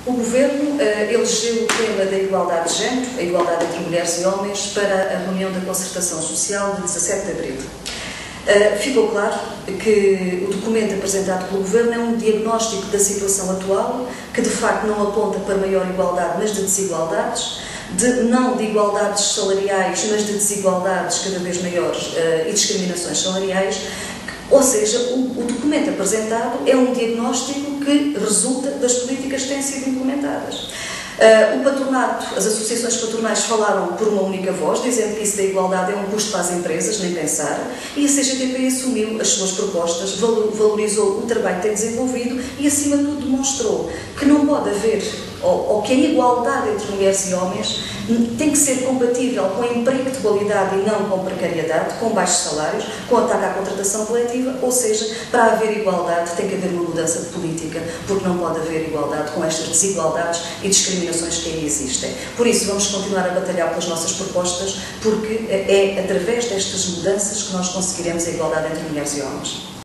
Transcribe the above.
O Governo elegeu o tema da igualdade de género, a igualdade entre mulheres e homens, para a reunião da Concertação Social de 17 de abril. Ficou claro que o documento apresentado pelo Governo é um diagnóstico da situação atual, que de facto não aponta para maior igualdade, mas de desigualdades, não de igualdades salariais, mas de desigualdades cada vez maiores e discriminações salariais. Ou seja, o documento apresentado é um diagnóstico que resulta das políticas que têm sido implementadas. O patronato, as associações patronais falaram por uma única voz, dizendo que isso da igualdade é um custo para as empresas, nem pensar, e a CGTP assumiu as suas propostas, valorizou o trabalho que tem desenvolvido e, acima de tudo, demonstrou que não pode haver, ou que a igualdade entre mulheres e homens tem que ser compatível com emprego de qualidade e não com precariedade, com baixos salários, com ataque à contratação coletiva, ou seja, para haver igualdade tem que haver uma mudança de política, porque não pode haver igualdade com estas desigualdades e discriminações que aí existem. Por isso, vamos continuar a batalhar pelas nossas propostas, porque é através destas mudanças que nós conseguiremos a igualdade entre mulheres e homens.